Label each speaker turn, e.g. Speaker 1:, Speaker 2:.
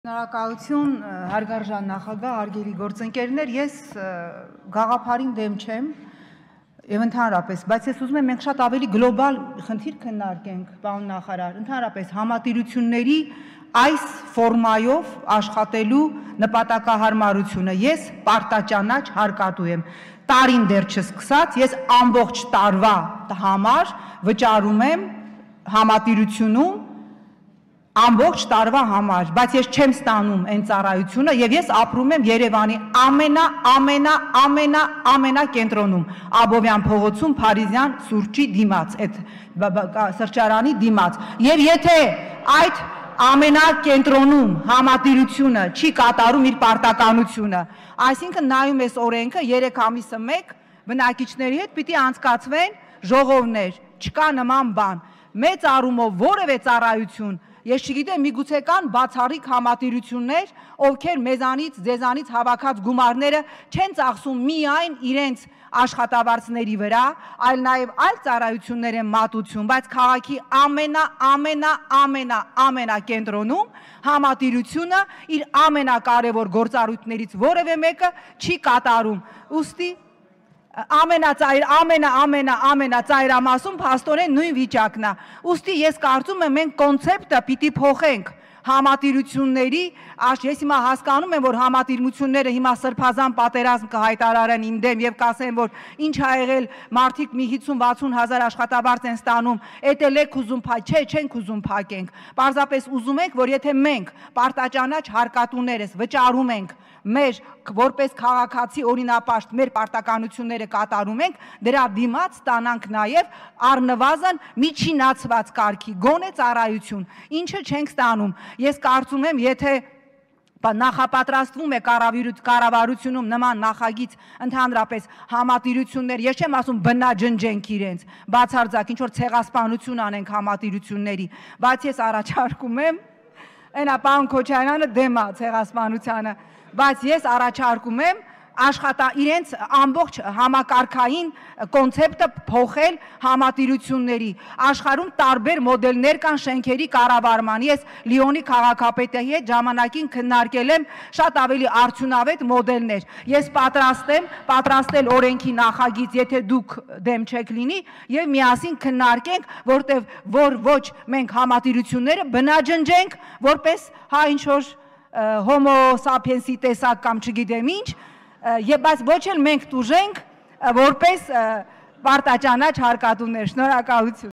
Speaker 1: Շնորհակալություն հարգարժան նախագահ, հարգելի գործընկերներ, ես գաղափարին դեմ չեմ եւ ընդհանրապես, բայց ես ուզում եմ մենք շատ ավելի գլոբալ խնդիր քննարկենք, պարոն նախարար, ընդհանրապես համատիրությունների այս ֆորմայով աշխատելու նպատակահարմարությունը ես պարտաճանաչ հարկատու եմ։ Տարին դեռ չսկսած, ես ամբողջ տարվա համար վճարում եմ համատիրությունում ամբողջ տարվա համար, բայց ես չեմ ստանում այն ծառայությունը եւ ես ապրում եմ Երևանի ամենա կենտրոնում, Աբովյան փողոցում, Փարիզյան սուրճի դիմաց, այդ սրճարանի դիմաց։ Եվ եթե այդ ամենա կենտրոնում համատիրությունը չի կատարում իր պարտականությունը, այսինքն նայում ես օրենքը 3 ամիսը մեկ բնակիչների հետ պիտի անցկացվեն ժողովներ, չկա նման բան, մեծ առումով որևէ ծառայություն Ես չգիտեմ, միգուցե կան բացառիկ համատիրություններ, ովքեր մեզանից, ձեզանից հավաքած գումարները չեն ծախսում միայն իրենց աշխատավարձների վրա, այլ նաև այլ ծառայություններ են մատուցում, բայց քաղաքի ամենակենտրոնում համատիրությունը իր ամենակարևոր գործառույթներից որևէ մեկը չի կատարում։ Ուստի ամենածայրամասում փաստորեն նույն վիճակն է։ Ուստի ես կարծում եմ մենք կոնցեպտը պիտի փոխենք համատիրությունների, ես հիմա հասկանում եմ, որ համատիրությունները հիմա սրբազան պատերազմ կհայտարարեն իմ դեմ եւ կասեն, որ ինչ ա եղել, մարդիկ մի 50-60 հազար աշխատավարձ են ստանում, էդ էլ եք ուզում փակ, չէ, չենք ուզում փակենք։ Պարզապես ուզում ենք, որ եթե մենք պարտաճանաչ հարկատուներս վճարում ենք մեր որպես քաղաքացի օրինապաշտ մեր պարտականությունները կատարում ենք, դրա դիմաց ստանանք նաև առնվազն միջինացված կարգի գոնե ծառայություն, ինչը չենք ստանում։ Ես կարծում եմ, եթե նախապատրաստվում է կառավարությունում նման նախագիծ ընդհանրապես համատիրություններ, ես չեմ ասում բնաջնջենք իրենց, բացարձակ ինչ-որ ցեղասպանություն անենք համատիրությունների, բայց ես առաջարկում եմ, այնա պարոն Քոչարյանը դեմ է ցեղասպանությանը, բայց ես առաջարկում եմ իրենց ամբողջ համակարգային կոնցեպտը փոխել համատիրությունների։ Աշխարհում տարբեր մոդելներ կան շենքերի կառավարման։ Ես Լիոնի քաղաքապետի հետ ժամանակին քննարկել եմ շատ ավելի արդյունավետ մոդելներ։ Ես պատրաստ եմ պատրաստել օրենքի նախագիծ, եթե դուք դեմ չեք լինի, եւ միասին քննարկենք, որ ոչ մենք համատիրությունները բնաջնջենք, որպես ինչ-որ հոմո սափիենսի տեսակ կամ չգիտեմ ինչ, բայց ոչ էլ մենք տուժենք որպես պարտաճանաչ հարկատուներ։ Շնորհակալություն։